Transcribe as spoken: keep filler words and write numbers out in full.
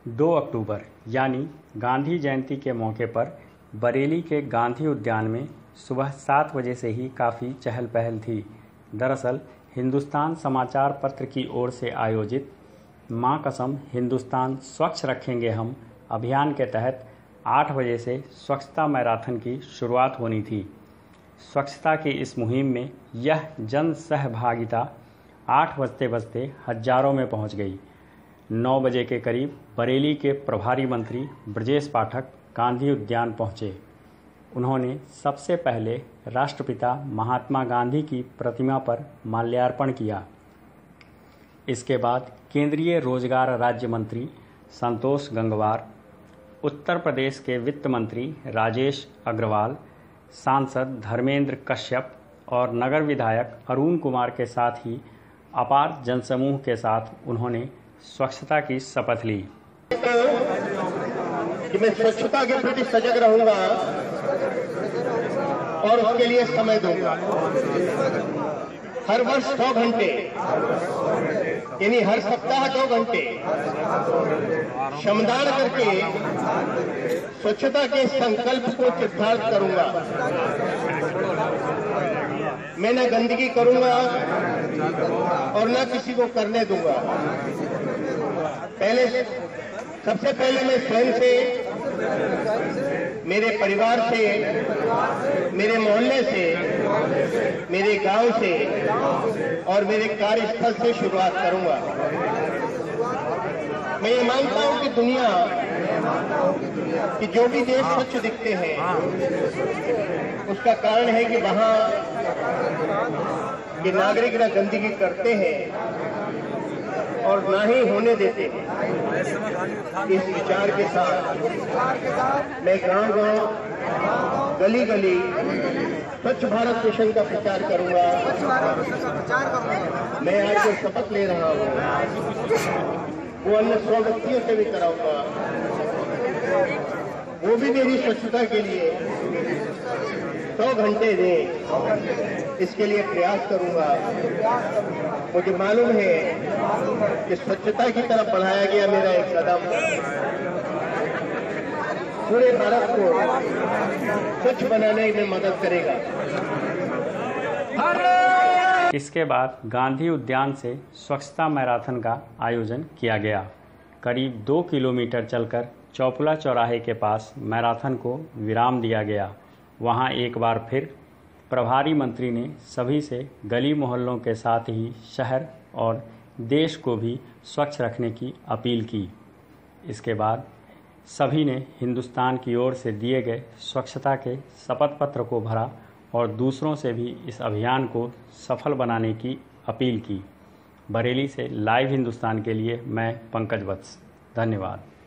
दो अक्टूबर यानी गांधी जयंती के मौके पर बरेली के गांधी उद्यान में सुबह सात बजे से ही काफ़ी चहल पहल थी। दरअसल हिंदुस्तान समाचार पत्र की ओर से आयोजित मां कसम हिंदुस्तान स्वच्छ रखेंगे हम अभियान के तहत आठ बजे से स्वच्छता मैराथन की शुरुआत होनी थी। स्वच्छता की इस मुहिम में यह जन सहभागिता आठ बजते बजते हजारों में पहुंच गई। नौ बजे के करीब बरेली के प्रभारी मंत्री ब्रजेश पाठक गांधी उद्यान पहुंचे। उन्होंने सबसे पहले राष्ट्रपिता महात्मा गांधी की प्रतिमा पर माल्यार्पण किया। इसके बाद केंद्रीय रोजगार राज्य मंत्री संतोष गंगवार, उत्तर प्रदेश के वित्त मंत्री राजेश अग्रवाल, सांसद धर्मेंद्र कश्यप और नगर विधायक अरुण कुमार के साथ ही अपार जनसमूह के साथ उन्होंने स्वच्छता की शपथ ली। कि मैं स्वच्छता के प्रति सजग रहूंगा और उसके लिए समय दूंगा। हर वर्ष दो घंटे यानी हर सप्ताह दो घंटे श्रमदान करके स्वच्छता के संकल्प को चित्रार्थ करूंगा। मैं न गंदगी करूंगा और न किसी को करने दूंगा। पहले सबसे पहले मैं स्वयं से, मेरे परिवार से, मेरे मोहल्ले से, मेरे गांव से और मेरे कार्यस्थल से शुरुआत करूंगा। मैं ये मानता हूं कि दुनिया कि जो भी देश स्वच्छ दिखते हैं उसका कारण है कि वहां के नागरिक न गंदगी करते हैं और ना ही होने देते हैं। इस विचार के साथ मैं गांव गांव गली गली स्वच्छ भारत मिशन का प्रचार करूंगा। मैं आज जो शपथ ले रहा हूं वो अन्य सौ व्यक्तियों से भी कराऊंगा। वो भी मेरी स्वच्छता के लिए सौ घंटे दें, इसके लिए प्रयास करूंगा। मुझे मालूम है कि स्वच्छता की तरफ बढ़ाया गया मेरा एक कदम पूरे भारत को स्वच्छ बनाने में मदद करेगा। इसके बाद गांधी उद्यान से स्वच्छता मैराथन का आयोजन किया गया। करीब दो किलोमीटर चलकर चौपुला चौराहे के पास मैराथन को विराम दिया गया। वहां एक बार फिर प्रभारी मंत्री ने सभी से गली मोहल्लों के साथ ही शहर और देश को भी स्वच्छ रखने की अपील की। इसके बाद सभी ने हिंदुस्तान की ओर से दिए गए स्वच्छता के शपथ पत्र को भरा और दूसरों से भी इस अभियान को सफल बनाने की अपील की। बरेली से लाइव हिंदुस्तान के लिए मैं पंकज वत्स, धन्यवाद।